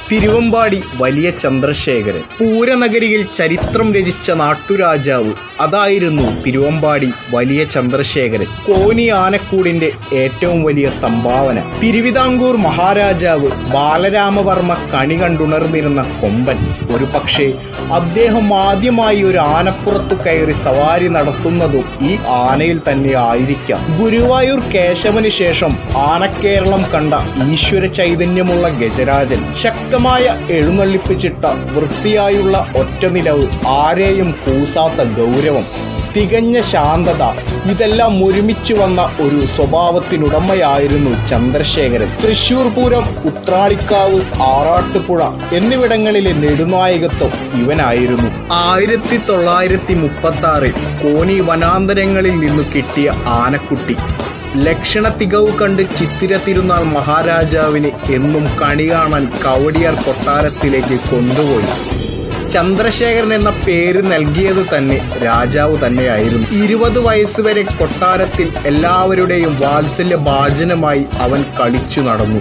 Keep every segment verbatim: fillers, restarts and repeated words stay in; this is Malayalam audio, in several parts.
തിരുവമ്പാടി വലിയ ചന്ദ്രശേഖരൻ. പൂരനഗരിയിൽ ചരിത്രം രചിച്ച നാട്ടുരാജാവ് അതായിരുന്നു തിരുവമ്പാടി വലിയ ചന്ദ്രശേഖരൻ. കോനി ആനക്കൂടിന്റെ ഏറ്റവും വലിയ സംഭാവന. തിരുവിതാംകൂർ മഹാരാജാവ് ബാലരാമവർമ്മ കണി കണ്ടുണർന്നിരുന്ന കൊമ്പൻ. ഒരു പക്ഷേ അദ്ദേഹം ആദ്യമായി ഒരു ആനപ്പുറത്തു കയറി സവാരി നടത്തുന്നതും ഈ ആനയിൽ തന്നെ ആയിരിക്കാം. ഗുരുവായൂർ കേശവന് ശേഷം ആനക്കേരളം കണ്ട ഈശ്വര ചൈതന്യമുള്ള ഗജരാജൻ. ശക്തമായ എഴുന്നള്ളിപ്പ് ചിട്ട, വൃത്തിയായുള്ള ഒറ്റനിലവ്, ആരെയും കൂസാത്ത ഗൗരവം, തികഞ്ഞ ശാന്തത, ഇതെല്ലാം ഒരുമിച്ച് വന്ന ഒരു സ്വഭാവത്തിനുടമയായിരുന്നു ചന്ദ്രശേഖരൻ. തൃശൂർ പൂരം, ഉത്രാളിക്കാവ്, ആറാട്ടുപുഴ എന്നിവിടങ്ങളിലെ നെടുനായകത്വം ഇവനായിരുന്നു. ആയിരത്തി തൊള്ളായിരത്തി മുപ്പത്തി ആറിൽ കോന്നി വനാന്തരങ്ങളിൽ നിന്നു കിട്ടിയ ആനക്കുട്ടി ലക്ഷണ തികവ് കണ്ട് ചിത്തിര തിരുനാൾ മഹാരാജാവിനെ എന്നും കണി കാണാൻ കവടിയാർ കൊട്ടാരത്തിലേക്ക് കൊണ്ടുപോയി. ചന്ദ്രശേഖരൻ എന്ന പേര് നൽകിയത് തന്നെ രാജാവ് തന്നെയായിരുന്നു. ഇരുപത് വയസ്സുവരെ കൊട്ടാരത്തിൽ എല്ലാവരുടെയും വാത്സല്യ ഭാജനമായി അവൻ കളിച്ചു നടന്നു.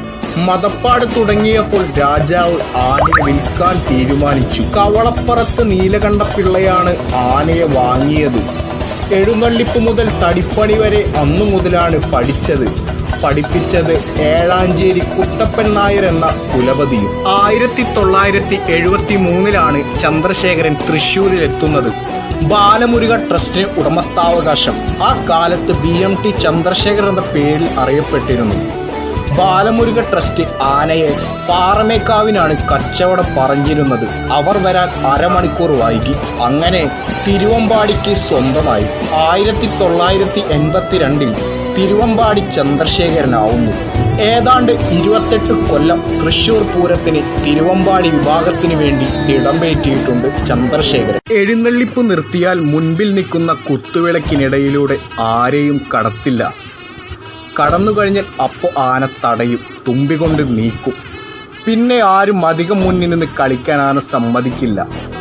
മതപ്പാട് തുടങ്ങിയപ്പോൾ രാജാവ് ആനയെ വിൽക്കാൻ തീരുമാനിച്ചു. കവളപ്പുറത്ത് നീലകണ്ഠപിള്ളയാണ് ആനയെ വാങ്ങിയത്. എഴുന്നള്ളിപ്പ് മുതൽ തടിപ്പണി വരെ അന്നു മുതലാണ് പഠിച്ചത്. പഠിപ്പിച്ചത് ഏഴാഞ്ചേരി കുട്ടപ്പൻ നായർ എന്ന കുലപതിയും. ആയിരത്തി തൊള്ളായിരത്തി എഴുപത്തി മൂന്നിലാണ് ചന്ദ്രശേഖരൻ തൃശ്ശൂരിലെത്തുന്നത്. ബാലമുരുക ട്രസ്റ്റിന് ഉടമസ്ഥാവകാശം. ആ കാലത്ത് ബി എം ടി ചന്ദ്രശേഖരൻ എന്ന പേരിൽ അറിയപ്പെട്ടിരുന്നു. ബാലമുരുക ട്രസ്റ്റ് ആനയെ പാറമേക്കാവിനാണ് കച്ചവടം പറഞ്ഞിരുന്നത്. അവർ വരാൻ അരമണിക്കൂർ വൈകി. അങ്ങനെ തിരുവമ്പാടിക്ക് സ്വന്തമായി. ആയിരത്തി തൊള്ളായിരത്തി എൺപത്തിരണ്ടിൽ തിരുവമ്പാടി ചന്ദ്രശേഖരനാവുന്നു. ഏതാണ്ട് ഇരുപത്തെട്ട് കൊല്ലം തൃശൂർ പൂരത്തിന് തിരുവമ്പാടി വിഭാഗത്തിന് വേണ്ടി തിടമ്പേറ്റിയിട്ടുണ്ട് ചന്ദ്രശേഖരൻ. എഴുന്നള്ളിപ്പ് നിർത്തിയാൽ മുൻപിൽ നിൽക്കുന്ന കുത്തുവിളക്കിനിടയിലൂടെ ആരെയും കടത്തില്ല. കടന്നു കഴിഞ്ഞാൽ അപ്പോൾ ആന തടയും, തുമ്പികൊണ്ട് നീക്കും. പിന്നെ ആരും അധികം മുന്നിൽ നിന്ന് കളിക്കാൻ ആന സമ്മതിക്കില്ല.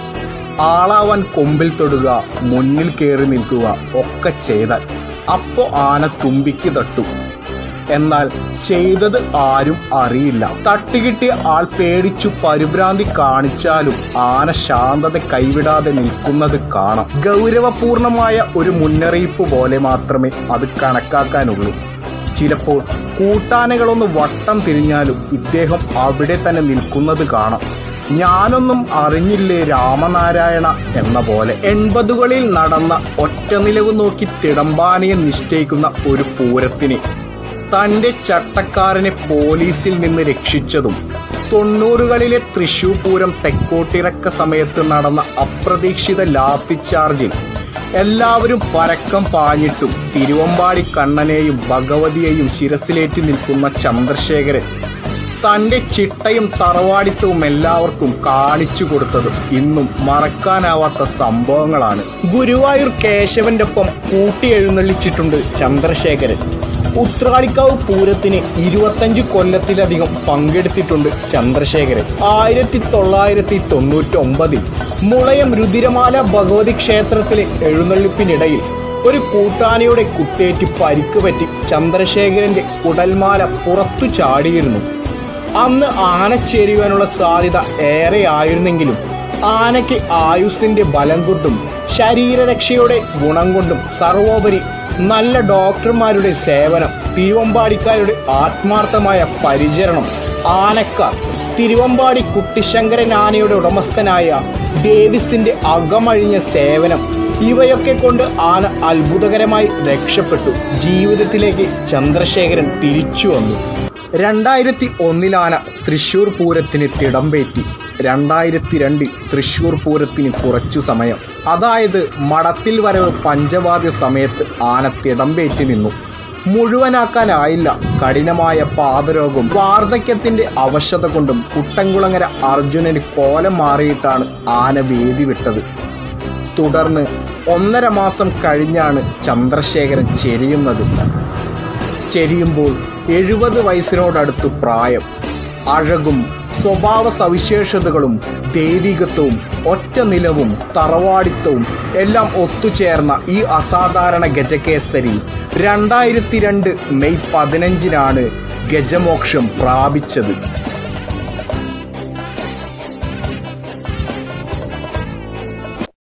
ആളാവാൻ കൊമ്പിൽ തൊടുക, മുന്നിൽ കയറി നിൽക്കുക ഒക്കെ ചെയ്താൽ അപ്പോൾ ആന തുമ്പിക്ക് തട്ടും. എന്നാൽ ചെയ്തത് ആരും അറിയില്ല. തട്ടുകിട്ടിയ ആൾ പേടിച്ചു പരിഭ്രാന്തി കാണിച്ചാലും ആന ശാന്തത കൈവിടാതെ നിൽക്കുന്നത് കാണാം. ഗൗരവപൂർണമായ ഒരു മുന്നറിയിപ്പ് പോലെ മാത്രമേ അത് കണക്കാക്കാനുള്ളൂ. ചിലപ്പോൾ കൂട്ടാനകളൊന്ന് വട്ടം തിരിഞ്ഞാലും ഇദ്ദേഹം അവിടെ തന്നെ നിൽക്കുന്നത് കാണാം. ഞാനൊന്നും അറിഞ്ഞില്ലേ രാമനാരായണ എന്ന പോലെ. എൺപതുകളിൽ നടന്ന ഒറ്റനിലവ് നോക്കി തിടമ്പാനയെ നിശ്ചയിക്കുന്ന ഒരു പൂരത്തിന് തൻ്റെ ചട്ടക്കാരനെ പോലീസിൽ നിന്ന് രക്ഷിച്ചതും തൊണ്ണൂറുകളിലെ തൃശൂർ പൂരം തെക്കോട്ടിറക്ക സമയത്ത് നടന്ന അപ്രതീക്ഷിത ലാത്തിച്ചാർജിൽ എല്ലാവരും പരക്കം പാഞ്ഞിട്ടും തിരുവമ്പാടി കണ്ണനെയും ഭഗവതിയെയും ശിരസിലേറ്റി നിൽക്കുന്ന ചന്ദ്രശേഖരൻ തൻ്റെ ചിട്ടയും തറവാടിത്തവും എല്ലാവർക്കും കാണിച്ചു കൊടുത്തത് ഇന്നും മറക്കാനാവാത്ത സംഭവങ്ങളാണ്. ഗുരുവായൂർ കേശവന്റെ ഒപ്പം കൂട്ടി എഴുന്നള്ളിച്ചിട്ടുണ്ട് ചന്ദ്രശേഖരൻ. ഉത്രാളിക്കാവ് പൂരത്തിന് ഇരുപത്തഞ്ച് കൊല്ലത്തിലധികം പങ്കെടുത്തിട്ടുണ്ട് ചന്ദ്രശേഖരൻ. ആയിരത്തി തൊള്ളായിരത്തി തൊണ്ണൂറ്റി ഒമ്പതിൽ മുളയം രുതിരമാല ഭഗവതി ക്ഷേത്രത്തിലെ എഴുന്നള്ളിപ്പിനിടയിൽ ഒരു കൂട്ടാനയുടെ കുത്തേറ്റ് പരിക്ക് പറ്റി ചന്ദ്രശേഖരന്റെ കുടൽമാല പുറത്തു ചാടിയിരുന്നു. അന്ന് ആന ചേരുവാനുള്ള സാധ്യത ഏറെ ആയിരുന്നെങ്കിലും ആനയ്ക്ക് ആയുസ്സിന്റെ ബലം കൊണ്ടും ശരീരരക്ഷയുടെ ഗുണം കൊണ്ടും സർവോപരി നല്ല ഡോക്ടർമാരുടെ സേവനം, തിരുവമ്പാടിക്കാരുടെ ആത്മാർത്ഥമായ പരിചരണം, ആനക്കാർ, തിരുവമ്പാടി കുട്ടിശങ്കരൻ ആനയുടെ ഉടമസ്ഥനായ ഡേവിസിന്റെ അകമഴിഞ്ഞ സേവനം, ഇവയൊക്കെ കൊണ്ട് ആന അത്ഭുതകരമായി രക്ഷപ്പെട്ടു. ജീവിതത്തിലേക്ക് ചന്ദ്രശേഖരൻ തിരിച്ചു വന്നു. രണ്ടായിരത്തി ഒന്നിലാണ് തൃശൂർ പൂരത്തിന് തിടമ്പേറ്റി. രണ്ടായിരത്തി രണ്ടിൽ തൃശൂർ പൂരത്തിന് കുറച്ചു സമയം, അതായത് മടത്തിൽ വരവ് പഞ്ചവാദ്യ സമയത്ത് ആന തിടമ്പേറ്റി നിന്നു. മുഴുവനാക്കാനായില്ല. കഠിനമായ പാദരോഗം, വാർദ്ധക്യത്തിന്റെ അവശത കൊണ്ടും കുട്ടൻകുളങ്ങര അർജുനന് കോലം മാറിയിട്ടാണ് ആന വേദി വിട്ടത്. തുടർന്ന് ഒന്നര മാസം കഴിഞ്ഞാണ് ചന്ദ്രശേഖരൻ ചെരിയുന്നത്. ചെരിയുമ്പോൾ എഴുപത് വയസ്സിനോടടുത്ത് പ്രായം. അഴകും സ്വഭാവ സവിശേഷതകളും ദൈവികത്വവും ഒറ്റ നിലവും തറവാടിത്തവും എല്ലാം ഒത്തുചേർന്ന ഈ അസാധാരണ ഗജകേസരി രണ്ടായിരത്തി രണ്ട് മെയ് പതിനഞ്ചിനാണ് ഗജമോക്ഷം പ്രാപിച്ചത്.